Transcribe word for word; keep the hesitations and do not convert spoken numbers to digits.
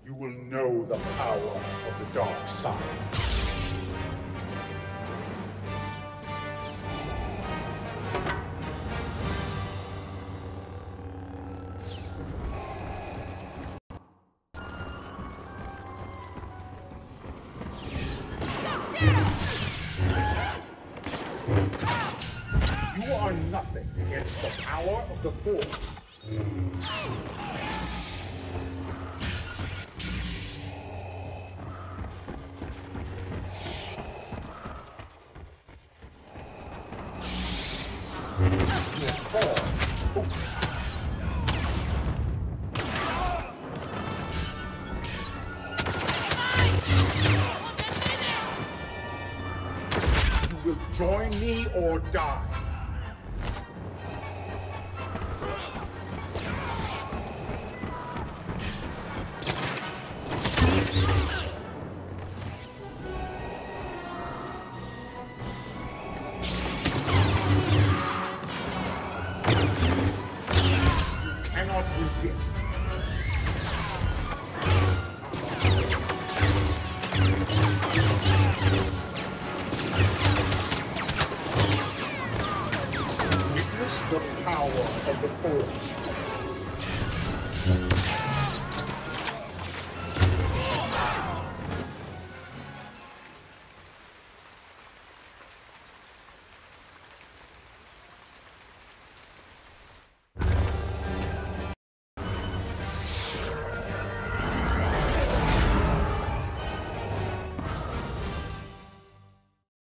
you will know the power of the dark side. You are nothing against the power of the Force. You will join me or die. Resist. Witness the power of the Force.